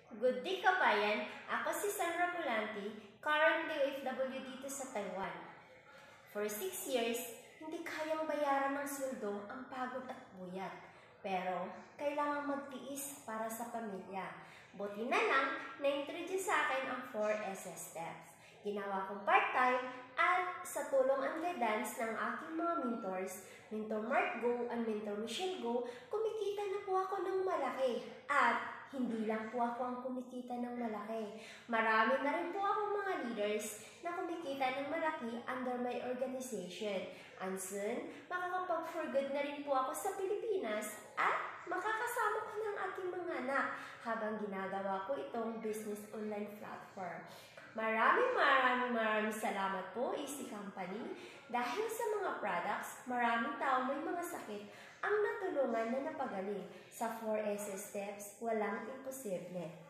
Good day kabayan, ako si Sandra Pulanti, currently OFW dito sa Taiwan. For 6 years, hindi kayang bayaran ng sweldo ang pagod at buyat. Pero, kailangan magtiis para sa pamilya. Buti na lang, na-introduce sa akin ang 4SS steps. Ginawa kong part-time at sa tulong and guidance ng aking mga mentors, Mentor Mark Go and Mentor Michelle Go, kumikita na po ako ng malaki. At hindi lang po ako ang kumikita ng malaki. Marami na rin po akong mga leaders na kumikita ng malaki under my organization. And soon, makakapag-for good na rin po ako sa Pilipinas at makakasama ko ng aking mga anak habang ginagawa ko itong business online platform. Maraming salamat po, AC Company. Dahil sa mga products, maraming tao may mga sakit ang natulungan na napagaling. Sa 4SS steps, walang imposible.